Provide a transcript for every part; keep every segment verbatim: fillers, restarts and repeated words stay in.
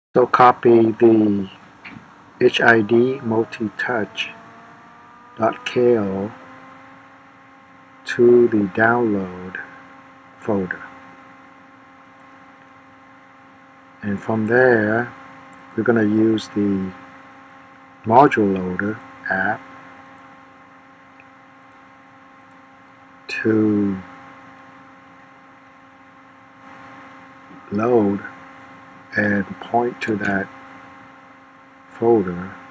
So copy the hid multitouch dot K O to the download folder. And from there, we're going to use the module loader app to load and point to that folder.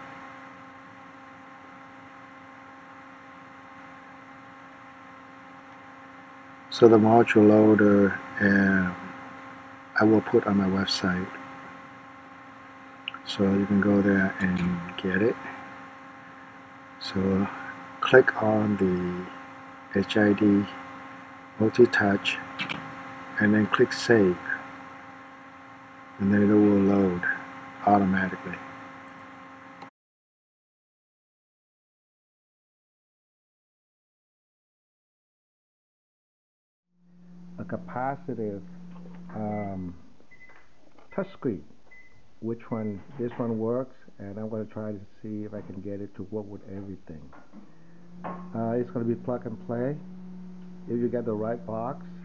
So the module loader uh, I will put on my website, so you can go there and get it. So click on the hid multitouch and then click save, and then it will load automatically. A capacitive um, touchscreen. Which one? This one works, and I'm going to try to see if I can get it to work with everything. Uh, it's going to be plug and play. If you get the right box,